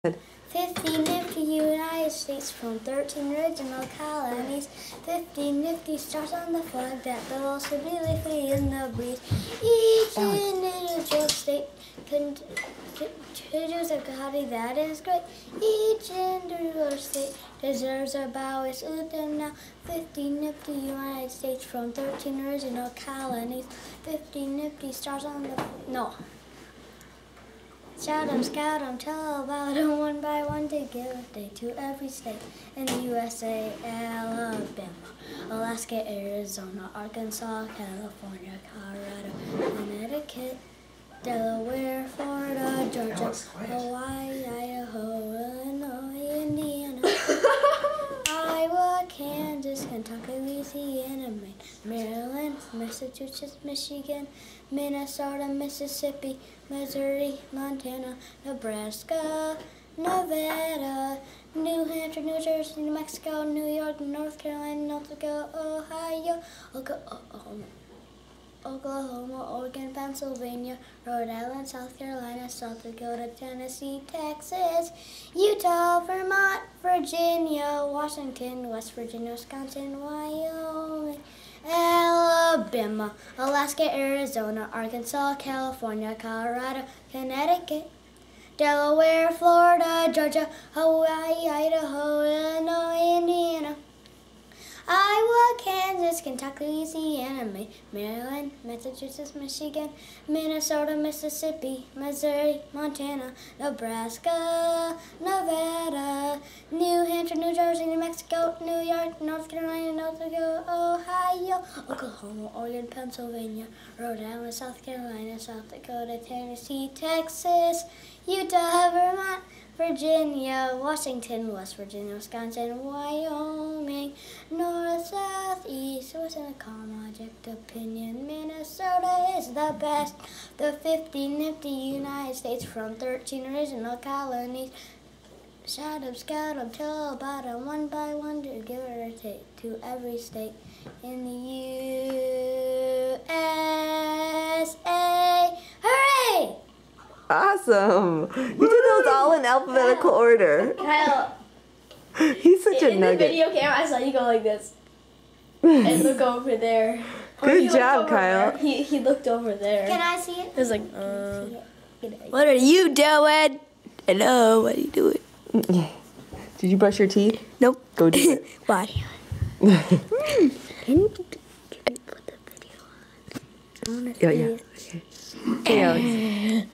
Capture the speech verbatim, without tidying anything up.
Fifty nifty United States from thirteen original colonies. Fifty nifty stars on the flag that will also be free in the breeze. Each individual state contributes a body that is great. Each individual state deserves a bow. It's with them now. Fifty nifty United States from thirteen original colonies. Fifty nifty stars on the no. Shout 'em, scout 'em, tell about 'em one by one to give a day to every state in the U S A, Alabama, Alaska, Arizona, Arkansas, California, Colorado, Connecticut, Delaware, Florida, Georgia, Hawaii, Idaho, Illinois, Indiana, Iowa, Kansas, Kentucky, Louisiana, Maine, Maryland, Massachusetts, Michigan, Minnesota, Mississippi, Missouri, Montana, Nebraska, Nevada, New Hampshire, New Jersey, New Mexico, New York, North Carolina, North Dakota, Ohio, Oklahoma, Oklahoma, Oregon, Pennsylvania, Rhode Island, South Carolina, South Dakota, Tennessee, Texas, Utah, Vermont, Virginia, Washington, West Virginia, Wisconsin, Wyoming, Alabama, Alaska, Arizona, Arkansas, California, Colorado, Connecticut, Delaware, Florida, Georgia, Hawaii, Idaho, Illinois, Indiana, Iowa, Kansas, Kentucky, Louisiana, Maryland, Massachusetts, Michigan, Minnesota, Mississippi, Missouri, Montana, Nebraska, Nevada, New Hampshire, New Jersey, New Mexico, New York, North Carolina, North Dakota, Ohio, Oklahoma, Oregon, Pennsylvania, Rhode Island, South Carolina, South Dakota, Tennessee, Texas, Utah, Vermont, Virginia, Washington, West Virginia, Wisconsin, Wyoming, North, South, East, with a calm object opinion. Minnesota is the best. The fifty nifty United States from thirteen original colonies. Shout 'em, scout 'em, tell about 'em one by one to give or take to every state in the U S A. Hooray! Awesome! You did those all in alphabetical order. Kyle, He's such a in nugget. the video camera, I saw you go like this and look over there. Or he Good looked job, over Kyle. there. He he looked over there. Can I see it? It was like, uh, It? what are you doing? Hello, what are you doing? Did you brush your teeth? Nope. Go do it. Why? Can you put the video on? I want to see Yeah, yeah. it. Okay. Hey, Alex.